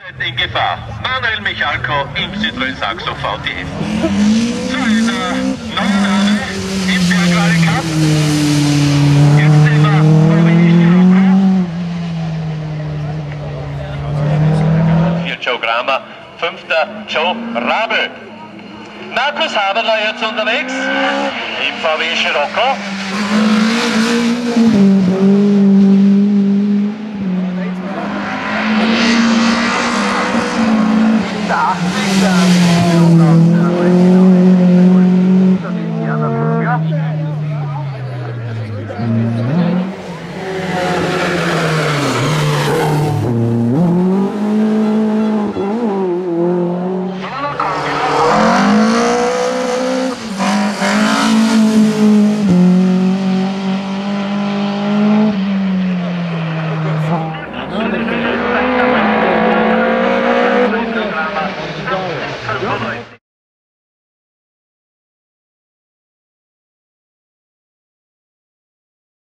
In Gefahr. Manuel Michalko, Y Saxo VT. So, in der neuen Name im Bergrallye Cup. Jetzt sehen wir Hier Joe Kramer, 5. Joe Rabel. Markus Habeler jetzt unterwegs im VW Scirocco. Go.